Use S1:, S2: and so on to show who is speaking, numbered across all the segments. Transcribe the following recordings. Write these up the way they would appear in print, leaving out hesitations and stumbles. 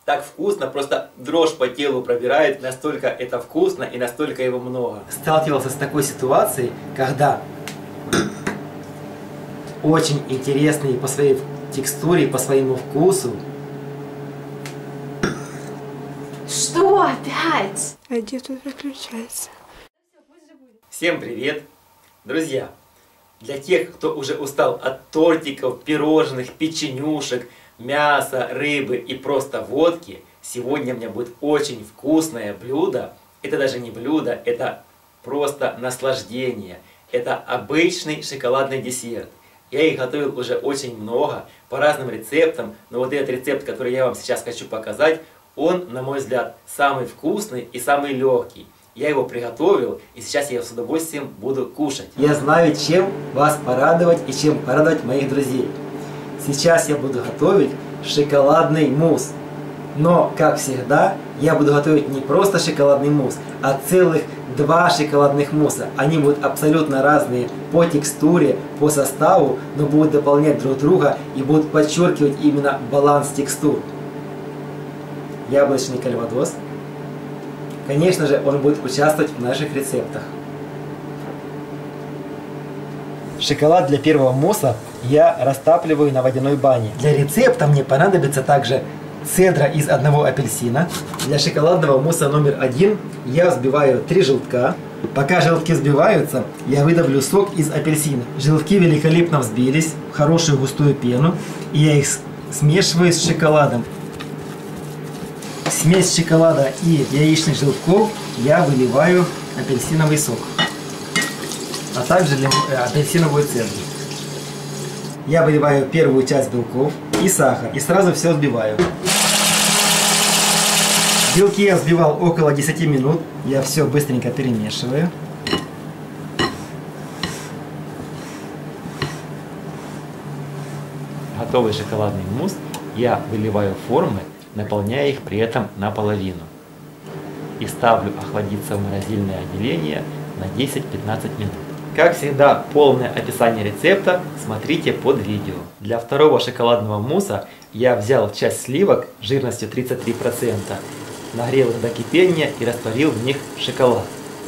S1: Так вкусно, просто дрожь по телу пробирает, настолько это вкусно и настолько его много. Сталкивался с такой ситуацией, когда очень интересный по своей текстуре, по своему вкусу.
S2: Что опять?
S3: А где тут выключается?
S1: Всем привет! Друзья, для тех, кто уже устал от тортиков, пирожных, печенюшек, мяса, рыбы и просто водки, сегодня у меня будет очень вкусное блюдо. Это даже не блюдо, это просто наслаждение. Это обычный шоколадный десерт. Я их готовил уже очень много, по разным рецептам, но вот этот рецепт, который я вам сейчас хочу показать, он, на мой взгляд, самый вкусный и самый легкий. Я его приготовил, и сейчас я его с удовольствием буду кушать. Я знаю, чем вас порадовать и чем порадовать моих друзей. Сейчас я буду готовить шоколадный мусс. Но, как всегда, я буду готовить не просто шоколадный мусс, а целых два шоколадных мусса. Они будут абсолютно разные по текстуре, по составу, но будут дополнять друг друга и будут подчеркивать именно баланс текстур. Яблочный кальвадос. Конечно же, он будет участвовать в наших рецептах. Шоколад для первого мусса я растапливаю на водяной бане. Для рецепта мне понадобится также цедра из одного апельсина. Для шоколадного мусса номер 1 я взбиваю 3 желтка. Пока желтки взбиваются, я выдавлю сок из апельсина. Желтки великолепно взбились в хорошую густую пену, и я их смешиваю с шоколадом. Смесь шоколада и яичных желтков я выливаю апельсиновый сок, а также апельсиновую цедру. Я выливаю первую часть белков и сахар и сразу все взбиваю. Белки я взбивал около 10 минут. Я все быстренько перемешиваю. Готовый шоколадный мусс я выливаю в формы, наполняя их при этом наполовину. И ставлю охладиться в морозильное отделение на 10-15 минут. Как всегда, полное описание рецепта смотрите под видео. Для второго шоколадного мусса я взял часть сливок жирностью 33%, нагрел их до кипения и растворил в них шоколад.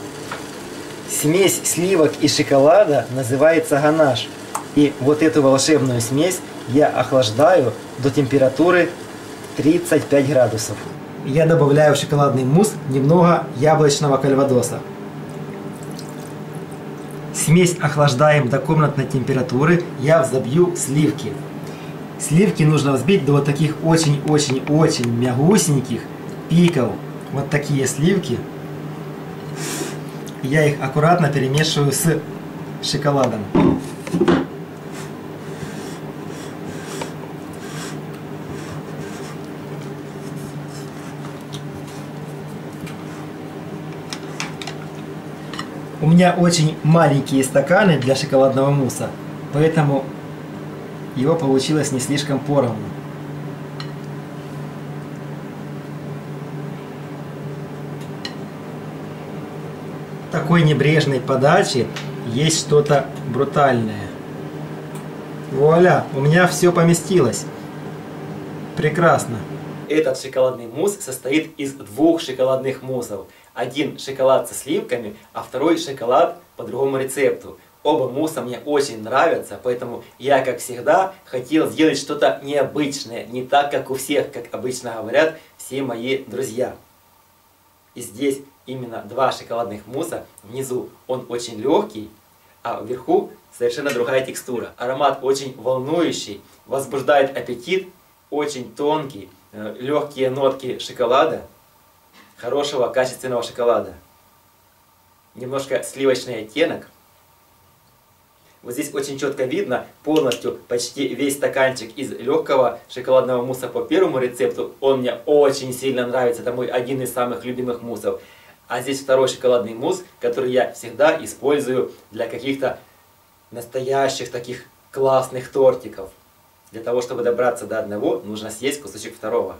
S1: Смесь сливок и шоколада называется ганаш. И вот эту волшебную смесь я охлаждаю до температуры 35 градусов. Я добавляю в шоколадный мусс немного яблочного кальвадоса. Смесь охлаждаем до комнатной температуры, я взобью сливки. Сливки нужно взбить до вот таких очень-очень-очень мягусеньких пиков. Вот такие сливки. Я их аккуратно перемешиваю с шоколадом. У меня очень маленькие стаканы для шоколадного мусса, поэтому его получилось не слишком поровну. В такой небрежной подаче есть что-то брутальное. Вуаля, у меня все поместилось. Прекрасно. Этот шоколадный мусс состоит из двух шоколадных муссов. Один шоколад со сливками, а второй шоколад по другому рецепту. Оба мусса мне очень нравятся, поэтому я, как всегда, хотел сделать что-то необычное, не так, как у всех, как обычно говорят все мои друзья. И здесь именно два шоколадных мусса. Внизу он очень легкий, а вверху совершенно другая текстура. Аромат очень волнующий, возбуждает аппетит, очень тонкий, легкие нотки шоколада. Хорошего, качественного шоколада. Немножко сливочный оттенок. Вот здесь очень четко видно полностью почти весь стаканчик из легкого шоколадного мусса по первому рецепту. Он мне очень сильно нравится. Это мой один из самых любимых муссов. А здесь второй шоколадный мусс, который я всегда использую для каких-то настоящих таких классных тортиков. Для того, чтобы добраться до одного, нужно съесть кусочек второго.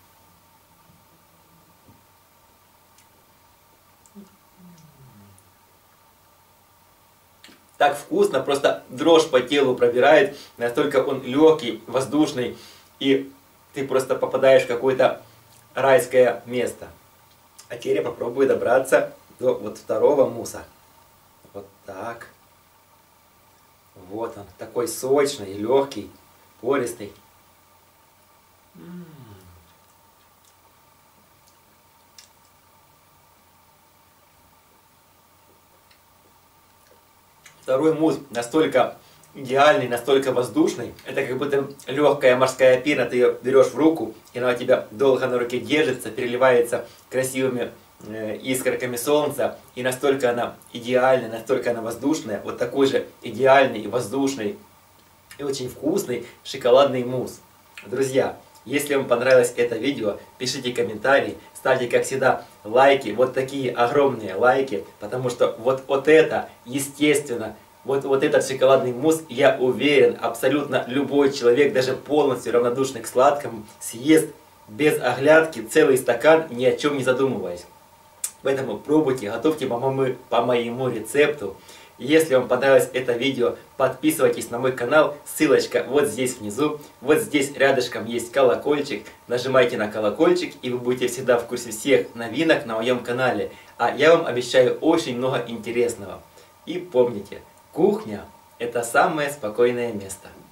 S1: Так вкусно, просто дрожь по телу пробирает, настолько он легкий, воздушный, и ты просто попадаешь в какой-то
S4: райское место. А теперь я попробую добраться до вот второго муса. Вот так. Вот он, такой сочный, легкий, пористый. Второй мусс настолько идеальный, настолько воздушный. Это как будто легкая морская пена, ты ее берешь в руку, и она у тебя долго на руке держится, переливается красивыми искорками солнца. И настолько она идеальная, настолько она воздушная. Вот такой же идеальный, воздушный и очень вкусный шоколадный мусс. Друзья, если вам понравилось это видео, пишите комментарии, ставьте, как всегда, лайки, вот такие огромные лайки, потому что вот это, естественно, вот этот шоколадный мусс, я уверен, абсолютно любой человек, даже полностью равнодушный к сладкому, съест без оглядки целый стакан, ни о чем не задумываясь. Поэтому пробуйте, готовьте по моему рецепту. Если вам понравилось это видео, подписывайтесь на мой канал, ссылочка вот здесь внизу, вот здесь рядышком есть колокольчик, нажимайте на колокольчик, и вы будете всегда в курсе всех новинок на моем канале. А я вам обещаю очень много интересного. И помните, кухня – это самое спокойное место.